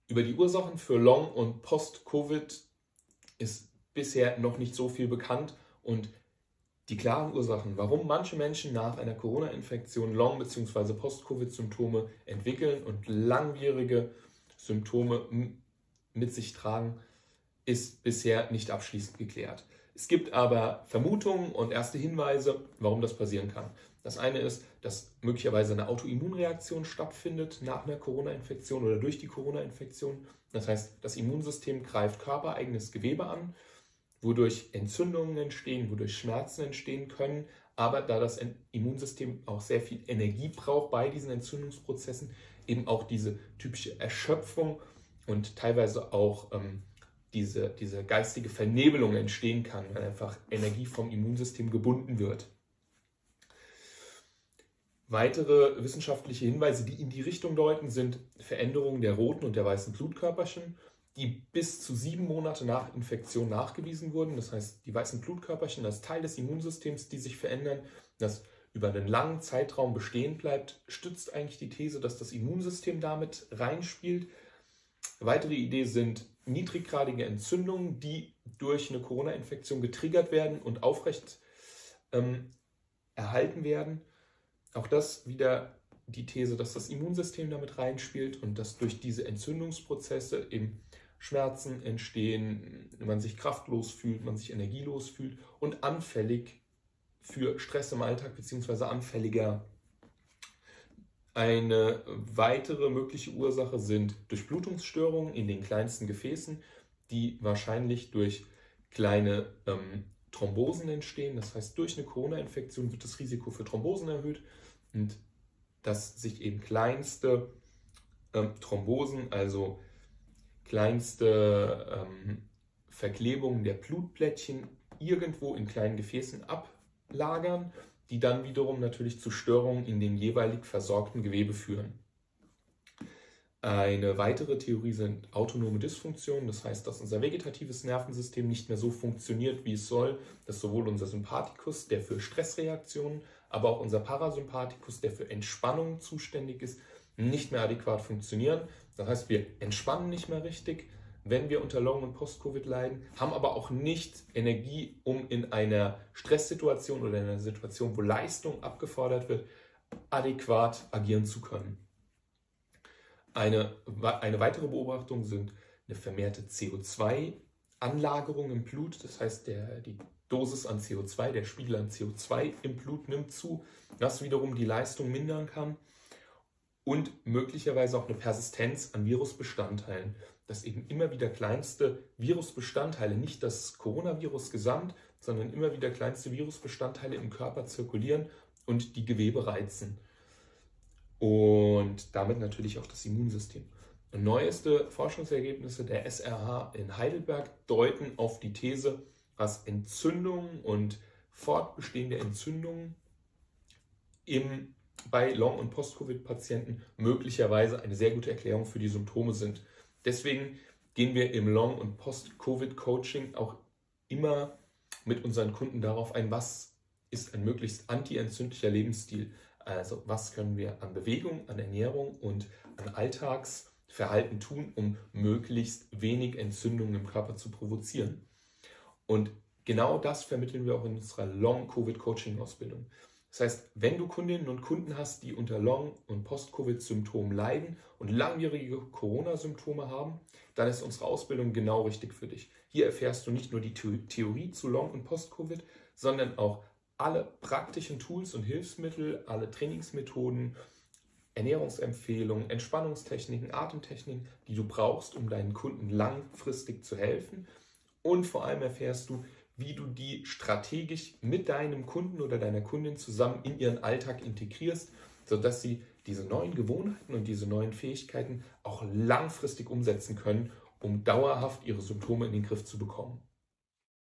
Über die Ursachen für Long- und Post-Covid ist bisher noch nicht so viel bekannt und die klaren Ursachen, warum manche Menschen nach einer Corona-Infektion Long- bzw. Post-Covid-Symptome entwickeln und langwierige Symptome mit sich tragen, ist bisher nicht abschließend geklärt. Es gibt aber Vermutungen und erste Hinweise, warum das passieren kann. Das eine ist, dass möglicherweise eine Autoimmunreaktion stattfindet nach einer Corona-Infektion oder durch die Corona-Infektion. Das heißt, das Immunsystem greift körpereigenes Gewebe an, wodurch Entzündungen entstehen, wodurch Schmerzen entstehen können. Aber da das Immunsystem auch sehr viel Energie braucht bei diesen Entzündungsprozessen, eben auch diese typische Erschöpfung und teilweise auch diese geistige Vernebelung entstehen kann, weil einfach Energie vom Immunsystem gebunden wird. Weitere wissenschaftliche Hinweise, die in die Richtung deuten, sind Veränderungen der roten und der weißen Blutkörperchen, die bis zu 7 Monate nach Infektion nachgewiesen wurden. Das heißt, die weißen Blutkörperchen als Teil des Immunsystems, die sich verändern, das über einen langen Zeitraum bestehen bleibt, stützt eigentlich die These, dass das Immunsystem damit reinspielt. Weitere Idee sind niedriggradige Entzündungen, die durch eine Corona-Infektion getriggert werden und aufrecht erhalten werden. Auch das wieder die These, dass das Immunsystem damit reinspielt und dass durch diese Entzündungsprozesse eben Schmerzen entstehen, man sich kraftlos fühlt, man sich energielos fühlt und anfällig für Stress im Alltag bzw. anfälliger. Eine weitere mögliche Ursache sind Durchblutungsstörungen in den kleinsten Gefäßen, die wahrscheinlich durch kleine Thrombosen entstehen. Das heißt, durch eine Corona-Infektion wird das Risiko für Thrombosen erhöht und dass sich eben kleinste Thrombosen, also kleinste Verklebungen der Blutplättchen irgendwo in kleinen Gefäßen ablagern, die dann wiederum natürlich zu Störungen in dem jeweilig versorgten Gewebe führen. Eine weitere Theorie sind autonome Dysfunktionen, das heißt, dass unser vegetatives Nervensystem nicht mehr so funktioniert, wie es soll, dass sowohl unser Sympathikus, der für Stressreaktionen, aber auch unser Parasympathikus, der für Entspannung zuständig ist, nicht mehr adäquat funktionieren. Das heißt, wir entspannen nicht mehr richtig, wenn wir unter Long- und Post-Covid leiden, haben aber auch nicht Energie, um in einer Stresssituation oder in einer Situation, wo Leistung abgefordert wird, adäquat agieren zu können. Eine weitere Beobachtung sind eine vermehrte CO2-Anlagerung im Blut, das heißt, die Dosis an CO2, der Spiegel an CO2 im Blut nimmt zu, was wiederum die Leistung mindern kann. Und möglicherweise auch eine Persistenz an Virusbestandteilen, dass eben immer wieder kleinste Virusbestandteile, nicht das Coronavirus gesamt, sondern immer wieder kleinste Virusbestandteile im Körper zirkulieren und die Gewebe reizen. Und damit natürlich auch das Immunsystem. Und neueste Forschungsergebnisse der SRH in Heidelberg deuten auf die These, dass Entzündungen und fortbestehende Entzündungen bei Long- und Post-Covid-Patienten möglicherweise eine sehr gute Erklärung für die Symptome sind. Deswegen gehen wir im Long- und Post-Covid-Coaching auch immer mit unseren Kunden darauf ein, was ist ein möglichst anti-entzündlicher Lebensstil. Also was können wir an Bewegung, an Ernährung und an Alltagsverhalten tun, um möglichst wenig Entzündungen im Körper zu provozieren. Und genau das vermitteln wir auch in unserer Long-Covid-Coaching-Ausbildung. Das heißt, wenn du Kundinnen und Kunden hast, die unter Long- und Post-Covid-Symptomen leiden und langjährige Corona-Symptome haben, dann ist unsere Ausbildung genau richtig für dich. Hier erfährst du nicht nur die Theorie zu Long- und Post-Covid, sondern auch alle praktischen Tools und Hilfsmittel, alle Trainingsmethoden, Ernährungsempfehlungen, Entspannungstechniken, Atemtechniken, die du brauchst, um deinen Kunden langfristig zu helfen. Und vor allem erfährst du, wie du die strategisch mit deinem Kunden oder deiner Kundin zusammen in ihren Alltag integrierst, sodass sie diese neuen Gewohnheiten und diese neuen Fähigkeiten auch langfristig umsetzen können, um dauerhaft ihre Symptome in den Griff zu bekommen.